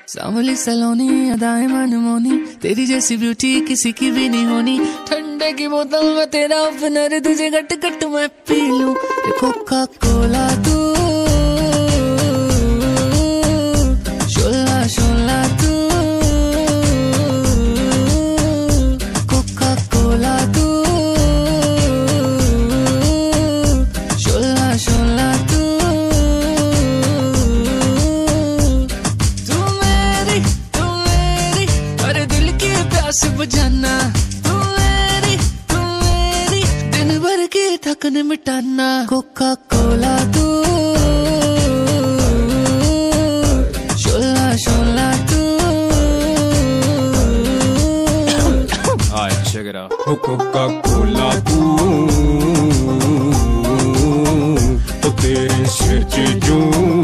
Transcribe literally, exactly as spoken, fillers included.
सांवली सलोनी अदाएं मनमोनी, तेरी जैसी ब्यूटी किसी की भी नहीं होनी। ठंडे की बोतल में तेरा ओपनर, तुझे गट गट मैं पी लूं। कोका कोला तू, शोला शोला तू, कोका कोला तू, शोला शोला तू। तू मेरी तू मेरी अरे दिल की प्यास बुझाना। तू मेरी तू मेरी दिन भर की थकन मिटाना। कोका कोला तू, शोला शोला तू। Alright, check it out. Coca Cola तू, तो तेरे सिर च जूं